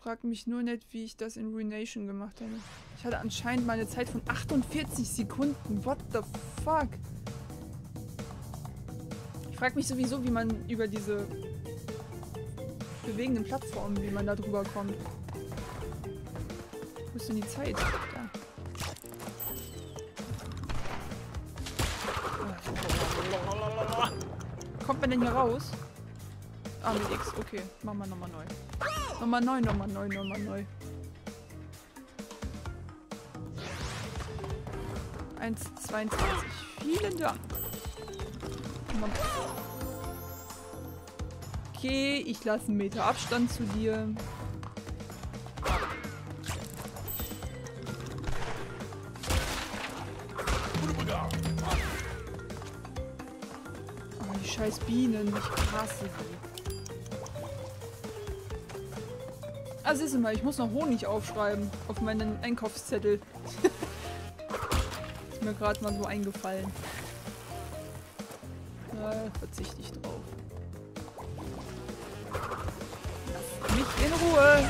frag mich nur nicht, wie ich das in Ruination gemacht habe. Ich hatte anscheinend mal eine Zeit von 48 Sekunden. What the fuck? Ich frag mich sowieso, wie man über diese bewegenden Plattformen, wie man da drüber kommt. Wo ist denn die Zeit? Da. Kommt man denn hier raus? Ah, mit X. Okay. Machen wir nochmal neu. Nochmal neu, nochmal neu, nochmal neu. 1,22. Vielen Dank. Okay, ich lasse einen Meter Abstand zu dir. Oh, die scheiß Bienen. Ich hasse sie. Ah, siehst du mal, ich muss noch Honig aufschreiben auf meinen Einkaufszettel. Ist mir gerade mal so eingefallen. Verzichte ich drauf. Lass mich in Ruhe!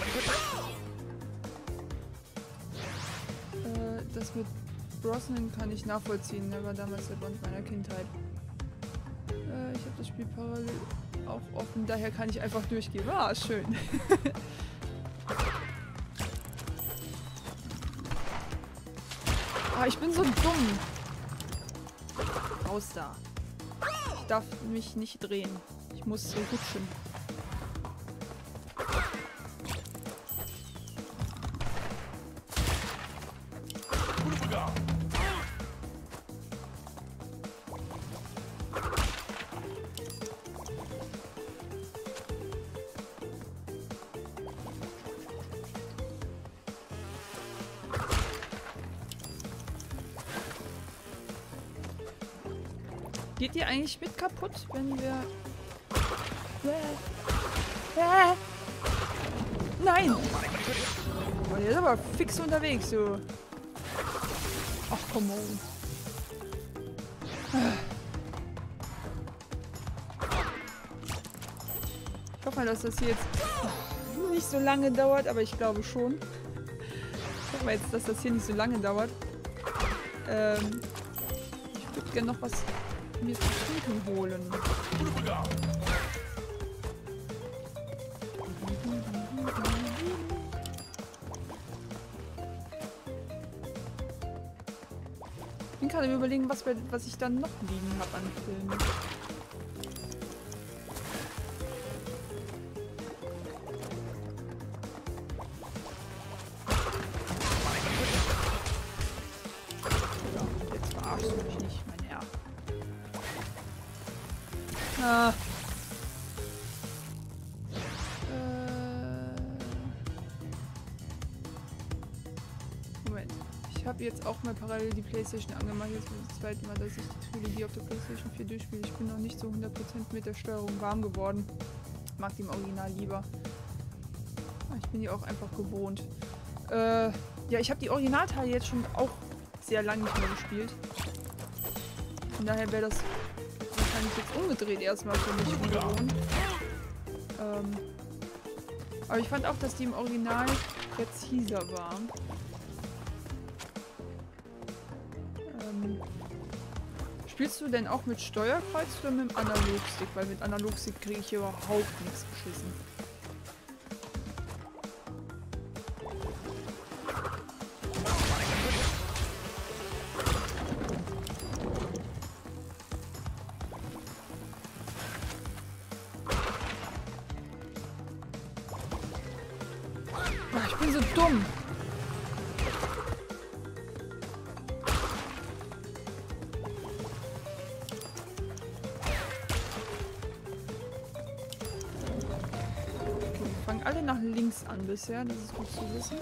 Das mit Brosnan kann ich nachvollziehen. Er war damals der Bond meiner Kindheit. Ich habe das Spiel parallel auch offen, daher kann ich einfach durchgehen. Ah, schön. Ah, ich bin so dumm. Raus da. Ich darf mich nicht drehen. Ich muss so rutschen. Geht die eigentlich mit kaputt, wenn wir... Nein! Oh, der ist aber fix unterwegs, so. Ach, come on. Ich hoffe mal, dass das hier jetzt nicht so lange dauert, aber ich glaube schon. Ich hoffe mal jetzt, dass das hier nicht so lange dauert. Ich würde gerne noch was mir zu trinken holen. Ich bin gerade überlegen, was ich dann noch liegen habe an Filmen. Jetzt verarschst du mich nicht, mein Herr. Ah. Moment. Ich habe jetzt auch mal parallel die PlayStation angemacht. Jetzt ist das zweite Mal, dass ich die Trilogie auf der PlayStation 4 durchspiele. Ich bin noch nicht so 100% mit der Steuerung warm geworden. Ich mag die im Original lieber. Ich bin die auch einfach gewohnt. Ja, ich habe die Originalteile jetzt schon auch sehr lange nicht mehr gespielt. Von daher wäre das wahrscheinlich jetzt umgedreht erstmal für mich ungewohnt. Aber ich fand auch, dass die im Original präziser war. Spielst du denn auch mit Steuerkreuz oder mit dem Analogstick? Weil mit Analogstick kriege ich hier überhaupt nichts geschissen. Ich bin so dumm. Okay, wir fangen alle nach links an bisher. Das ist gut zu wissen.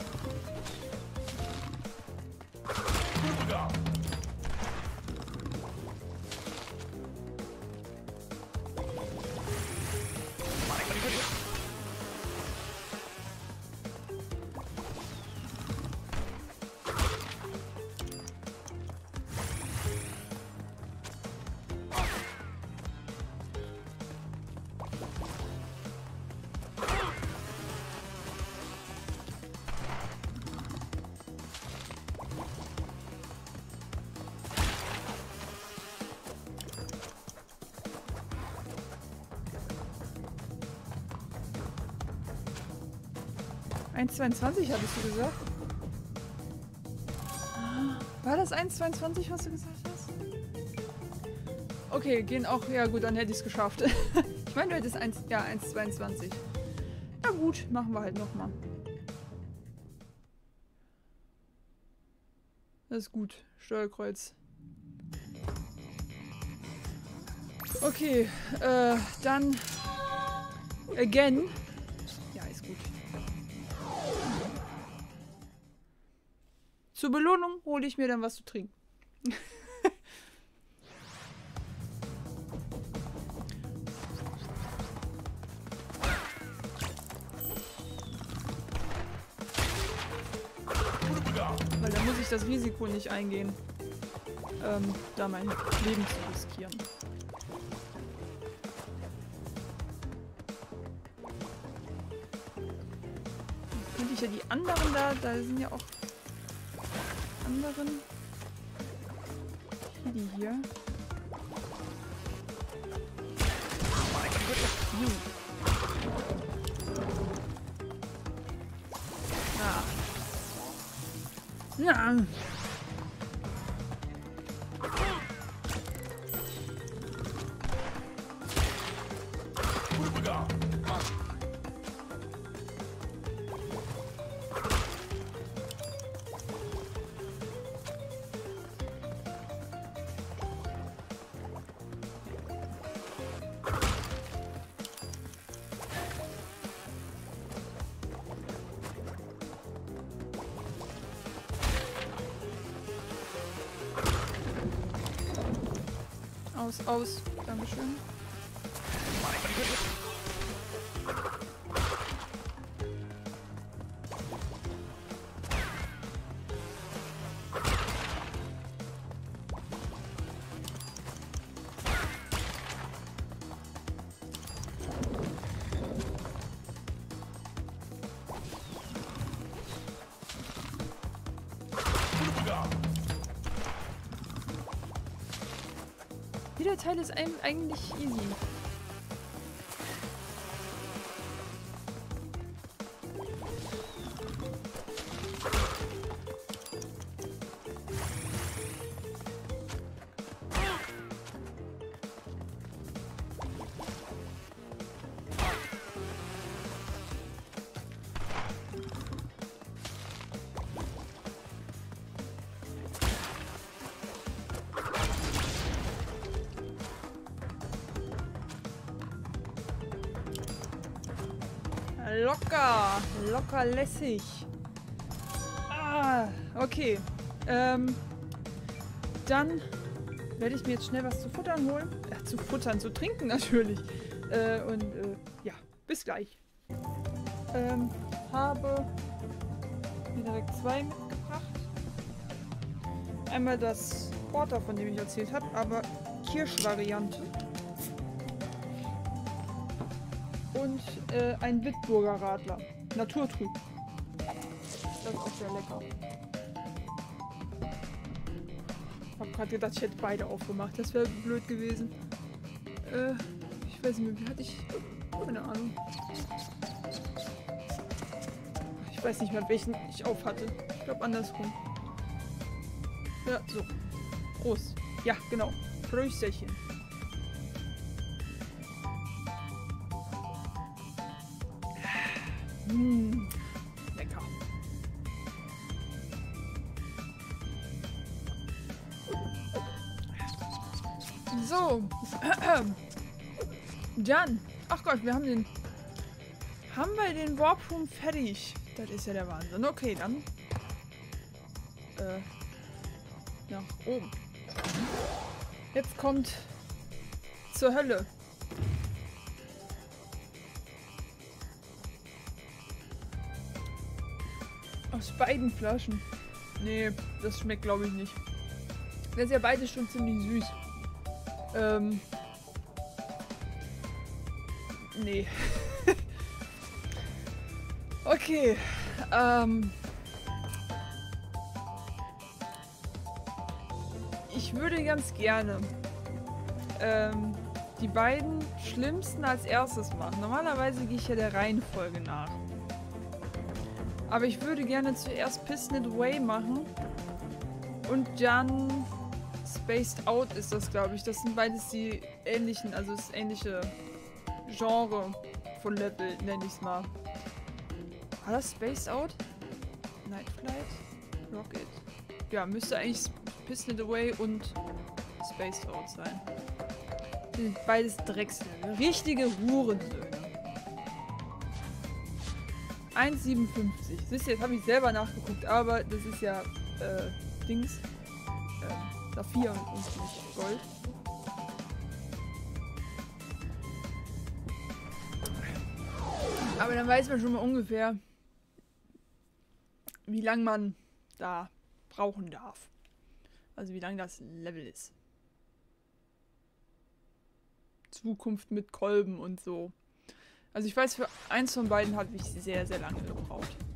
1,22 hattest du gesagt? War das 1,22, was du gesagt hast? Okay, gehen auch... Ja gut, dann hätte ich es geschafft. Ich meine, du hättest 1,22. Na gut, machen wir halt nochmal. Das ist gut. Steuerkreuz. Okay, dann... Again. Ja, ist gut. Zur Belohnung hole ich mir dann was zu trinken. Weil dann muss ich das Risiko nicht eingehen, da mein Leben zu riskieren. Könnte ich ja die anderen da sind ja auch anderen. Die hier. Ja. Aus. Dankeschön. Jeder Teil ist eigentlich easy. Locker lässig. Ah, okay. Dann werde ich mir jetzt schnell was zu futtern holen. Zu trinken natürlich. Ja, bis gleich. Habe mir direkt 2 mitgebracht. Einmal das Porter, von dem ich erzählt habe, aber Kirschvariante. Und ein Bitburger Radler. Naturtrüb. Das ist auch sehr lecker. Ich habe gerade gedacht, ich hätte beide aufgemacht. Das wäre blöd gewesen. Ich weiß nicht mehr, wie hatte ich... Keine Ahnung. Ich weiß nicht mehr, welchen ich auf hatte. Ich glaube andersrum. Ja, so. Prost. Ja, genau. Prösterchen. Lecker. So. Dann. Ach Gott, wir haben den... Haben wir den Warp Room fertig? Das ist ja der Wahnsinn. Okay, dann... nach oben. Jetzt kommt... zur Hölle. Aus beiden Flaschen. Nee, das schmeckt glaube ich nicht. Das ist ja beide schon ziemlich süß. Nee. Okay. Ich würde ganz gerne die beiden schlimmsten als erstes machen. Normalerweise gehe ich ja der Reihenfolge nach. Aber ich würde gerne zuerst Piston It Away machen. Und dann Spaced Out ist das, glaube ich. Das sind beides die ähnlichen, also das ähnliche Genre von Level, nenne ich es mal. War das Spaced Out? Night Flight? Rocket? Ja, müsste eigentlich Piston It Away und Spaced Out sein. Das sind beides Dreckslevel. Richtige Hurensöhne. 1,57. Siehst du, jetzt habe ich selber nachgeguckt, aber das ist ja, Dings. Saphir und nicht Gold. Aber dann weiß man schon mal ungefähr, wie lange man da brauchen darf. Also wie lang das Level ist. Zukunft mit Kolben und so. Also ich weiß, für eins von beiden habe ich sehr, sehr lange gebraucht.